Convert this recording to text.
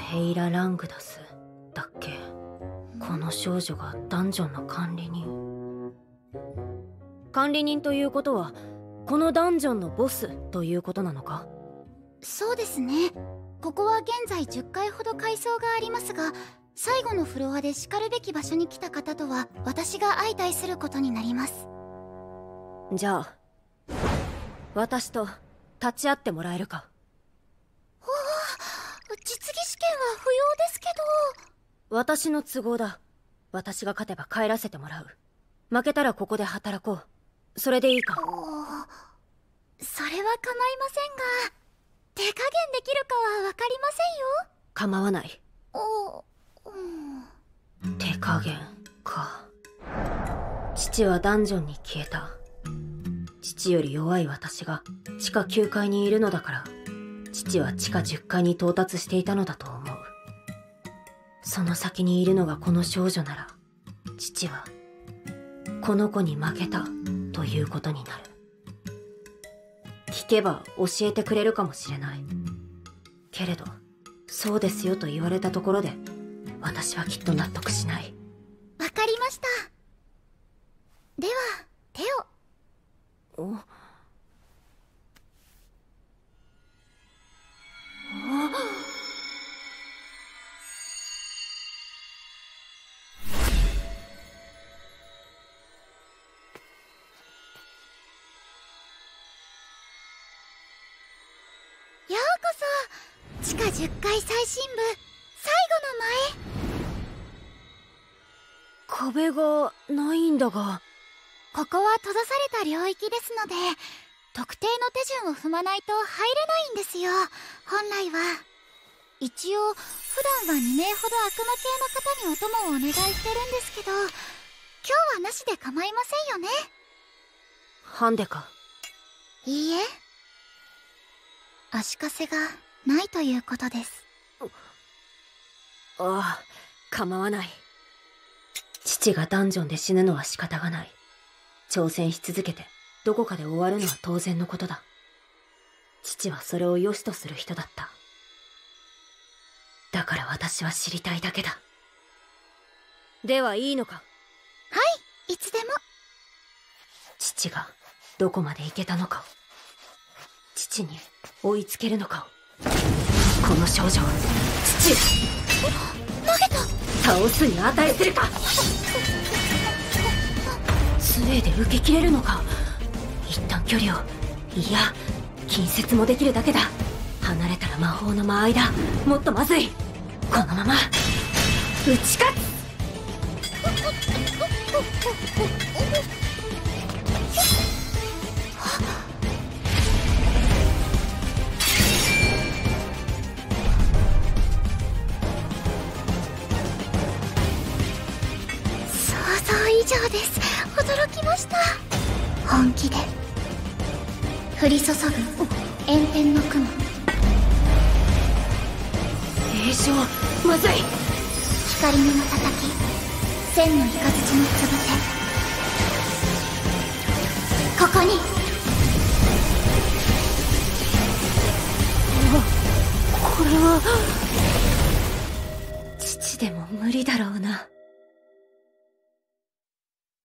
ヘイラ・ラングダスだっけ。この少女がダンジョンの管理人。管理人ということはこのダンジョンのボスということなのか？ そうですね。ここは現在10階ほど階層がありますが、最後のフロアでしかるべき場所に来た方とは私が相対することになります。 じゃあ私と立ち会ってもらえるか？ おお、実技試験は不要ですけど。 私の都合だ。私が勝てば帰らせてもらう。負けたらここで働こう。それでいいか？ それは構いませんが、手加減できるかは分かりませんよ。 構わない。手加減か。父はダンジョンに消えた。父より弱い私が地下9階にいるのだから、父は地下10階に到達していたのだと思う。その先にいるのがこの少女なら、父はこの子に負けたということになる。聞けば教えてくれるかもしれない。けれどそうですよと言われたところで私はきっと納得しない。 わかりました。では手を。ようこそ地下10階最深部最後の前。 壁がないんだが。 ここは閉ざされた領域ですので、特定の手順を踏まないと入れないんですよ、本来は。一応普段は2名ほど悪魔系の方にお供をお願いしてるんですけど、今日はなしで構いませんよね？ ハンデか？ いいえ、足かせがないということです。 ああ、構わない。父がダンジョンで死ぬのは仕方がない。挑戦し続けてどこかで終わるのは当然のことだ。父はそれを良しとする人だった。だから私は知りたいだけだ。ではいいのか？ はい、いつでも。 父がどこまで行けたのかを、父に追いつけるのかを、この少女を父投げた。 倒すに値するか？杖で受け切れるのか？一旦距離を、いや近接もできるだけだ。離れたら魔法の間合いだ。もっとまずい。このまま打ち勝つ。 想像以上です。驚きました。本気で降り注ぐ炎天の雲。 栄翔、まずい。 光の瞬き、千の雷のつぶて。ここに。 これは父でも無理だろうな。